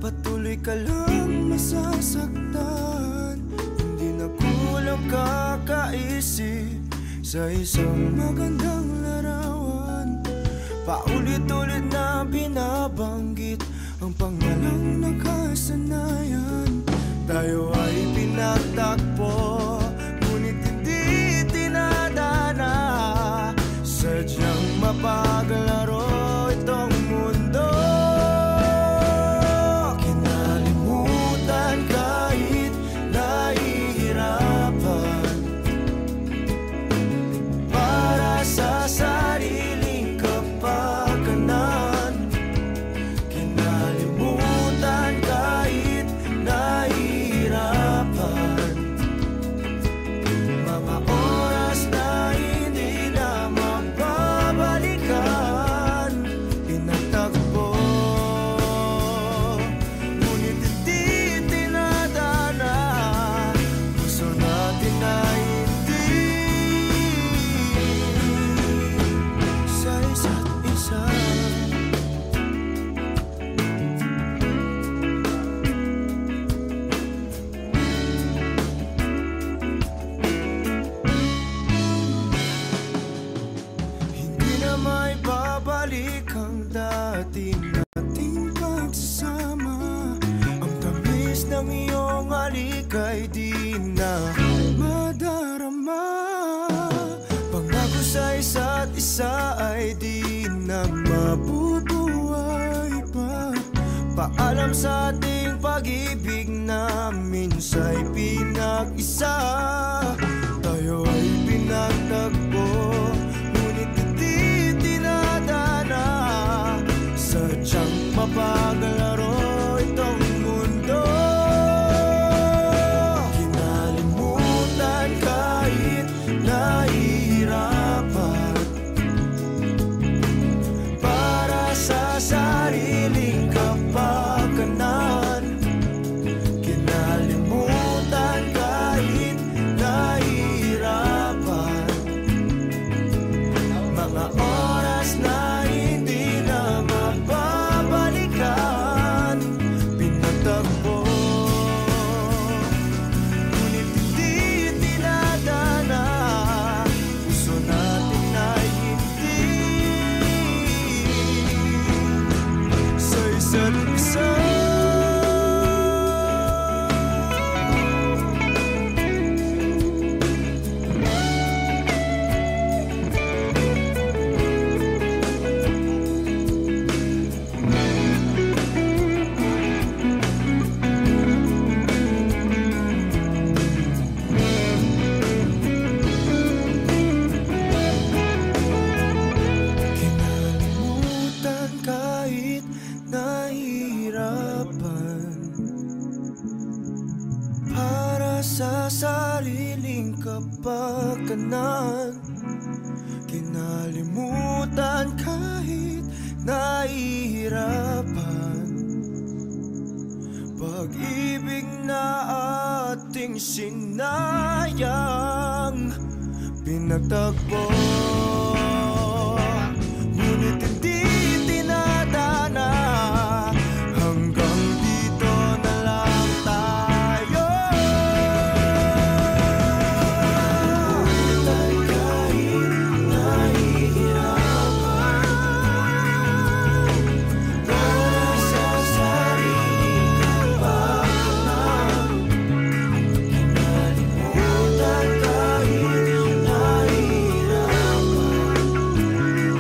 patuloy ka lang masasaktan. Hindi na kulang kakaisip sa isang magandang larawan. Paulit-ulit na binabanggit ang pangalang nakasanayan. Tayo ay pinagtagpo, ngunit hindi tinadana. Sadyang mapaglaro itong mundo. Kinalimutan kahit nahihirapan, para sa sariling kapakanan. Kinalimutan kahit nahihirapan, mga oras na hindi na mababalikan. Pinagtagpo, ngunit hindi tinadana. Gusto natin na hindi sa isa't isa. Hindi na may babalik ang dati nating pagsasama. Ang tamis ng iyong halik ay di na madarama. Pangako sa isa't isa ay di na mabubuhay pa. Paalam sa ating pag-ibig na minsa'y pinag-isa. Tayo ay pinagtagpo, ngunit hindi tinadana. Sadyang mapaglaro itong mundo. Kinalimutan kahit nahihirapan, para sa sariling kapakanan. Kinalimutan kahit nahihirapan, mga oras na hindi na mababalikan. Pinagtagpo, ngunit hindi tinadana. Gusto natin na hindi sa isa't isa. Kinalimutan kahit nahihirapan, para sa sariling kapakanan. Kinalimutan kahit nahihirapan, pag-ibig na ating sinayang. Pinagtagpo, ngunit hindi tinadana. Hanggang dito na lang tayo. Kahit nahihirapan, para sa sariling kapakanan. Kinalimutan kahit nahihirapan.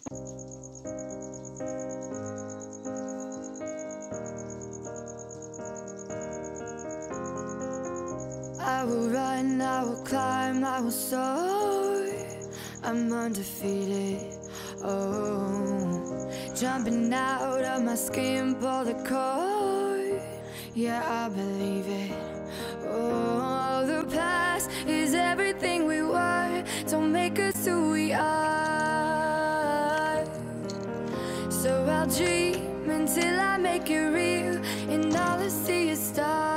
I will run, I will climb, I will soar. I'm undefeated. Oh, jumping out of my skin, pull the cord. Yeah, I believe it. Oh, the past is everything we were. Don't make us who we are. So I'll dream until I make it real, and all I see is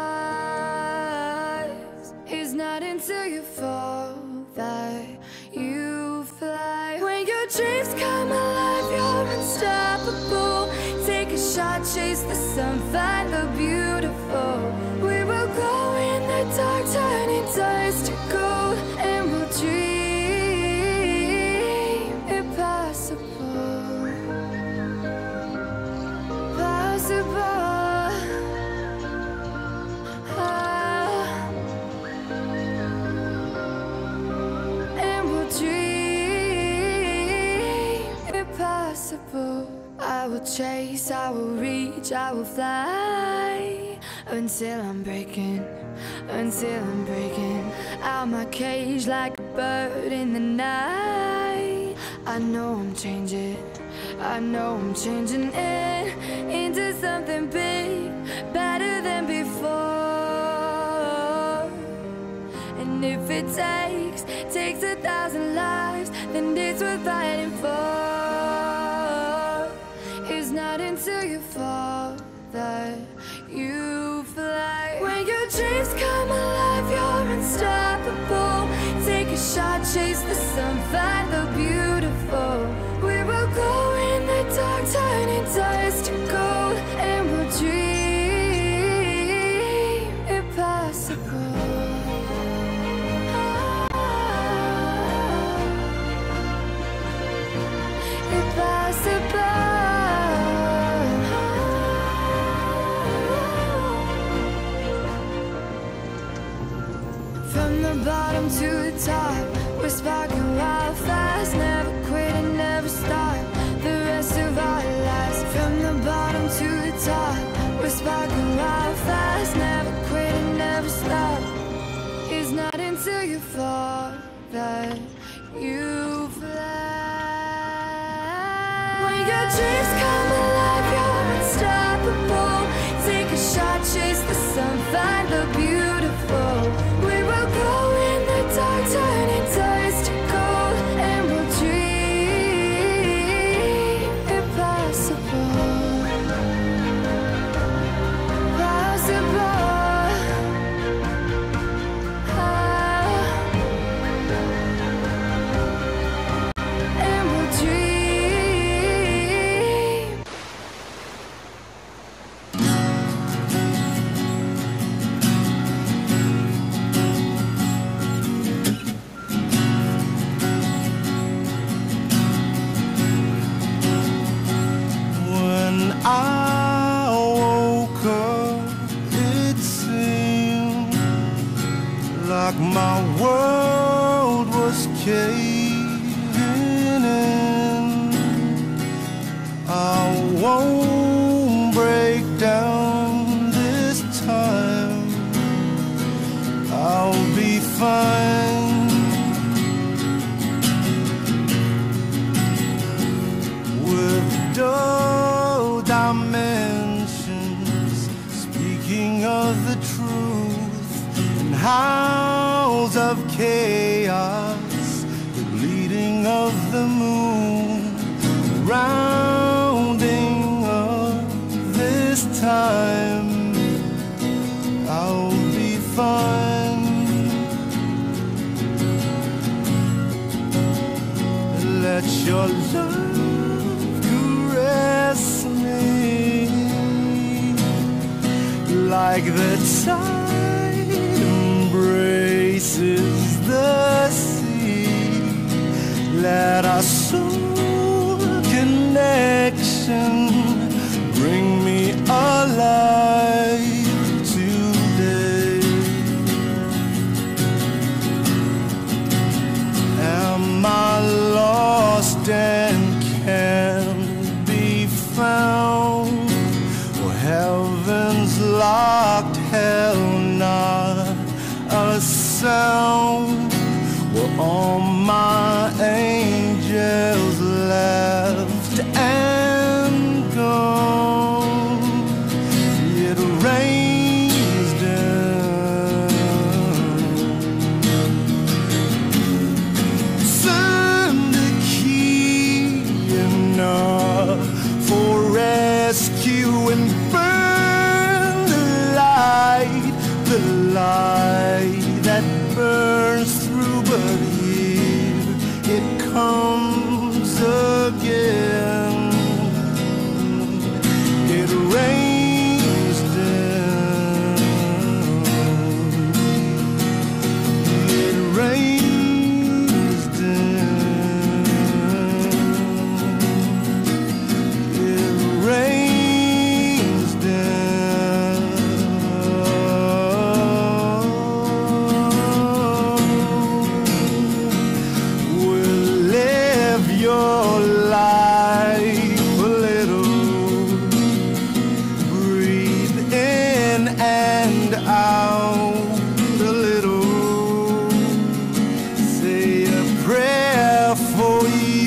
stars. It's not until you fall that you fly. When your dreams come alive, you're unstoppable. Take a shot, chase the sun, find the beautiful. We will go in the dark, turning dust to gold, and we'll dream impossible. Possible. And we'll dream impossible. I will chase, I will reach, I will fly until I'm breaking out my cage like a bird in the night. I know I'm changing it into something big, better than before. And if it takes 1,000 lives, then it's worth fighting for. It's not until you fall that you fly. When your dreams come alive, you're unstoppable. Take a shot, chase the sun, find the beautiful. We will go in the dark, turning dust to gold, and we'll dream impossible. From the bottom to the top, we're sparking wild fast. Never quit and never stop the rest of our lives. From the bottom to the top, we're sparking wild fast. Never quit and never stop. It's not until you fall that you fly. When your dreams come alive, you're unstoppable. Take a shot, chase the sun, find the beautiful. We will go in the dark, turning dust to gold, and we'll dream impossible. Possible. And we'll dream. When I woke up, it seemed like my world was caving in. I won't break down this time. I'll be fine. With dull dimensions, speaking of the truth, and howls of chaos, the bleeding of the moon, rounding up this time. I'll be fine. Let your love caress me like the tide embraces the sea. Let our soul connection bring me alive today. Am I lost and can't be found? Or heaven's locked, hell not a sound? Were all my angels left and gone? It rains down. Turn the key enough for rescue and burn the light that burns through. But here for you.